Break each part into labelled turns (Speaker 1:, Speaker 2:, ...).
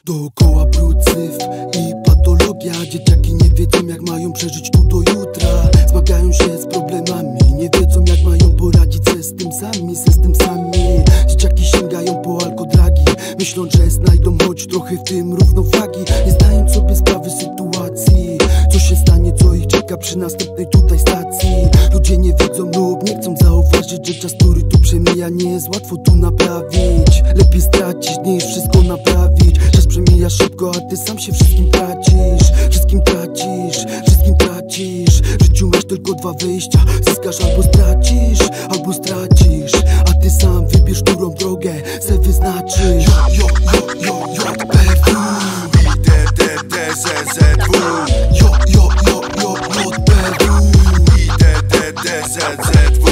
Speaker 1: Dookoła brud, syf i patologia. Dzieciaki nie wiedzą, jak mają przeżyć tu do jutra. Zmagają się z problemami, nie wiedzą, jak mają poradzić se z tym sami. Dzieciaki sięgają po alkodragi, myślą, że znajdą choć trochę w tym równowagi. Nie zdając sobie sprawy z sytuacji, co się stanie, co ich czeka przy następnej tutaj stacji. Ludzie nie wiedzą lub nie chcą zauważyć, że czas, który tu przemija, nie jest łatwo tu naprawić. Lepiej stracić niż wszystko naprawić. Czas przemija szybko, a ty sam się wszystkim tracisz. Wszystkim tracisz. W życiu masz tylko dwa wyjścia: zyskasz albo stracisz. A ty sam wybierz, którą drogę se wyznaczysz. JPW
Speaker 2: IDDDZZW IDDDZZW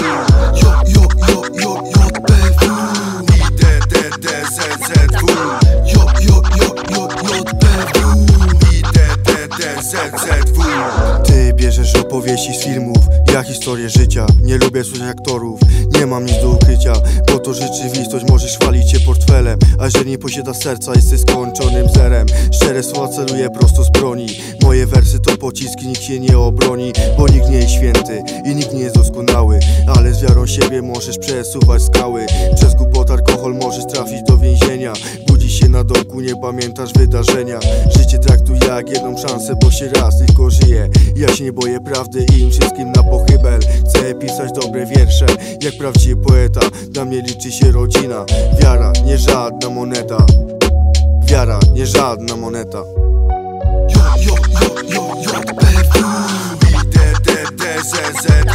Speaker 2: IDDDZZW. Ty bierzesz opowieści z filmów, ja historię życia. Nie lubię słyszeć aktorów, nie mam nic do ukrycia, bo to rzeczywistość. Możesz chwalić się portfelem, a jeżeli nie posiada serca, jesteś skończonym zerem. Szczere słowa celuję prosto z broni. Moje wersy to pociski, nikt się nie obroni, bo nikt nie jest święty i nikt nie jest doskonały. Ale z wiarą siebie możesz przesuwać skały. Przez głupot, alkohol możesz trafić do więzienia. Budzisz się na dołku, nie pamiętasz wydarzenia. Życie traktuj jak jedną szansę, bo się raz tylko żyje. Ja się nie boję prawdy i im wszystkim na pochybel. Chcę pisać dobre wiersze, jak prawdziwy poeta. Dla mnie liczy się rodzina. Wiara, nie żadna moneta. Wiara, nie żadna moneta.
Speaker 1: JPW
Speaker 2: IDDDZZW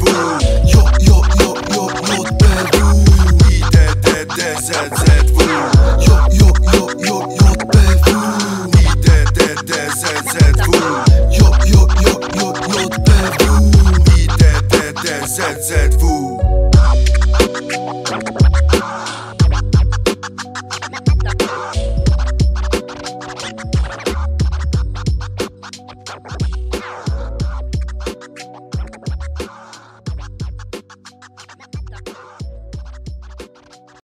Speaker 2: IDDDZZW
Speaker 1: JPW
Speaker 2: IDDDZZW